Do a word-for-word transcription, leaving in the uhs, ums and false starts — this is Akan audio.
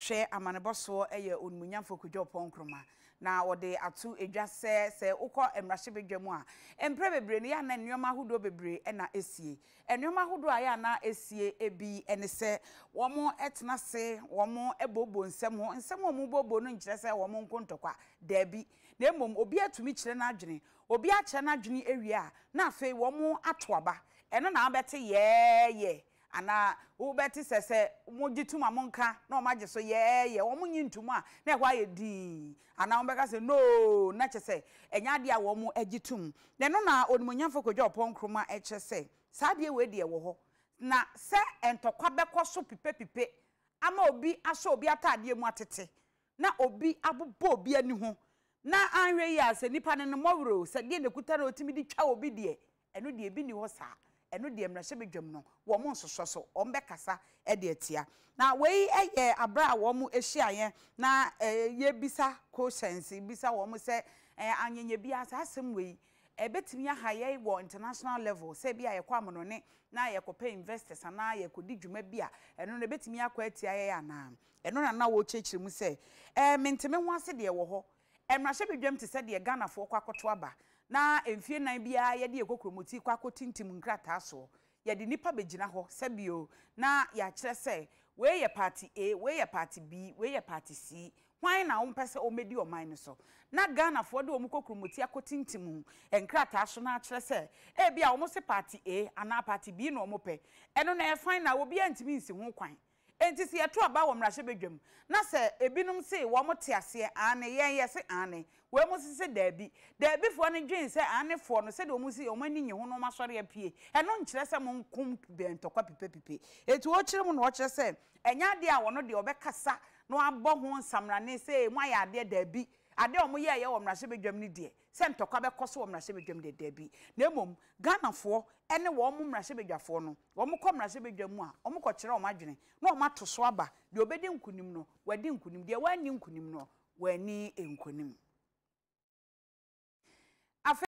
hwe amaneboso eye onmunyamfo kudwo Oppong Nkrumah na wode atu edwase se ukọ emrahye bedwam a empre bebre ne ya na nneoma hodo bebre na esie nneoma hodo aya na esie ebi ene se womo etena se womo ebobo nsem ho nsem wo mu bobo no nkire se womo nkontokwa dabi na emom obi atumi kire na adwene obi a kire na adwene ewie a na afei womo atoaba eno na abete ye ye ana wo beti sese mogitum amonka na o maje so ye ye wo munyi ntum a na ehwa ye di ana wo beka se no na che se enya de a wo mu agitum ne no na onimonyamfo kwadwo Oppong Nkrumah eche se saade we de wo ho na se entokwa beko so pipe pipe ama obi aso obi atade mu atete na obi abobo obi ani ho na anhwe ya se nipa ne no mowro se de ne kutara otimi di twa obi de eno de bi ni ho saa eno de emrahye bedwam no wo mo nsoso so o mbekasa e de atia na wei eye abra wo mo ehia na ye bisa questions bisa wo mo se anyenye bia asem wei e betimi aha ye wo international level se bia ye kwa mono ne na ye kopa investors na ye kodi dwuma bia eno ne betimi akwa atia ye ana eno na na wo chechire mu se eh menteme ho ase de wo ho emrahye bedwam te se de Ghana fo kwa koto aba na emfie nan bia ye de ekokromoti kwa kotintim nkrata so ye de nipa begina ho sebio na ya kire se we ye party A we ye party B we ye party C hwan na wo mpese o medi o man so na Ghana fo de o mu kokromoti akotintim nkrata so na kire se e bia wo se party A ana party B na o mo pe eno na e fine na obi antimi nsi ho kwan enti se yeto aba wo mrahye bedwam na se ebinom se wo mo te ase ane yen ye se ane we mo se dabi dabi fo ne dwen se ane fo no se de o mo se o mani nye ho no ma sori apie eno nkire se mo nkum bentokwa pipe pipe eti o kire mo no o kire se enya de a wo no de obekasa no abọ ho nsamra ne se mo ya de dabi ade o mo ye ye wo mrahye bedwam ni de se ntokwa bekoso wo mrahye bedwam de dabi na emom Ghana fo ene wo mo mrahye bedwafo no wo mo kọ mrahye bedwam a wo mo kọ kire o madwene na o matoso aba de obedi nkunim no wadi nkunim de wani nkunim no wani enkunim.